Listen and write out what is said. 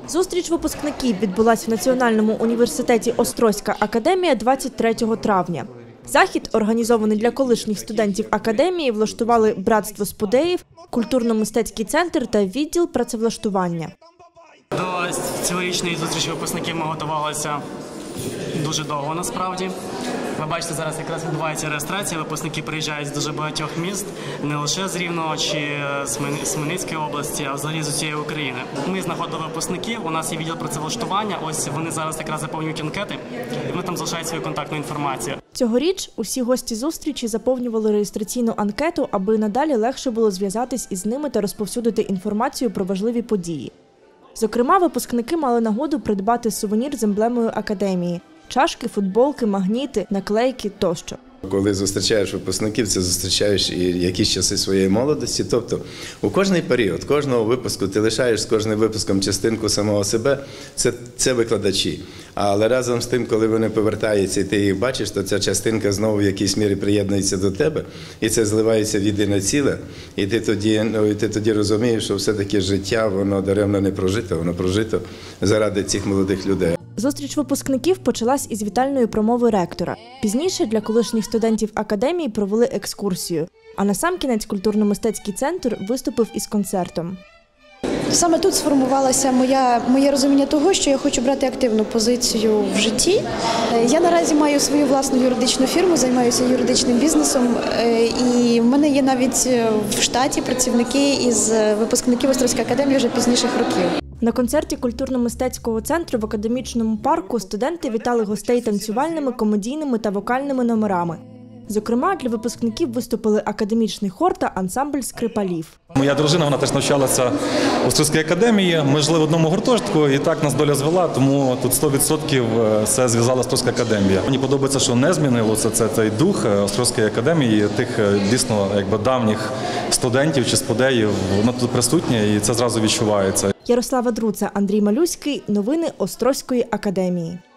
Зустріч випускників відбулася в Національному університеті Острозька академія 23 травня. Захід, організований для колишніх студентів академії, влаштували Братство спудеїв, культурно-мистецький центр та відділ працевлаштування. До цьогорічної зустрічі випускників ми готувалися дуже довго насправді. Ви бачите, зараз якраз відбувається реєстрація, випускники приїжджають з дуже багатьох міст, не лише з Рівного чи з Хмельницької області, а взагалі з усієї України. Ми знаходили випускників, у нас є відділ працевлаштування, ось вони зараз якраз заповнюють анкети, і вони там залишають свою контактну інформацію. Цьогоріч усі гості зустрічі заповнювали реєстраційну анкету, аби надалі легше було зв'язатись із ними та розповсюдити інформацію про важливі події. Зокрема, випускники мали нагоду придбати сувенір з емблемою академії – чашки, футболки, магніти, наклейки тощо. Коли зустрічаєш випускників, це зустрічаєш і якісь часи своєї молодості. Тобто у кожний період, кожного випуску ти лишаєш з кожним випуском частинку самого себе, це викладачі. Але разом з тим, коли вони повертаються і ти їх бачиш, то ця частинка знову в якійсь мірі приєднується до тебе, і це зливається в єдине ціле. І ти тоді розумієш, що все-таки життя, воно даремно не прожито, воно прожито заради цих молодих людей. Зустріч випускників почалась із вітальної промови ректора. Пізніше для колишніх студентів академії провели екскурсію. А насамкінець культурно-мистецький центр виступив із концертом. Саме тут сформувалося моє розуміння того, що я хочу брати активну позицію в житті. Я наразі маю свою власну юридичну фірму, займаюся юридичним бізнесом. І в мене є навіть в штаті працівники із випускників Острозької академії вже пізніших років. На концерті культурно-мистецького центру в академічному парку студенти вітали гостей танцювальними, комедійними та вокальними номерами. Зокрема, для випускників виступили академічний хор та ансамбль скрипалів. Моя дружина, вона теж навчалася в Острозькій академії. Ми жили в одному гуртожитку, і так нас доля звела, тому тут 100% все зв'язала Острозька академія. Мені подобається, що не змінилося це той дух Острозької академії, тих дійсно давніх студентів чи спудеїв. Воно тут присутнє, і це зразу відчувається. Ярослава Друца, Андрій Малюський. Новини Острозької академії.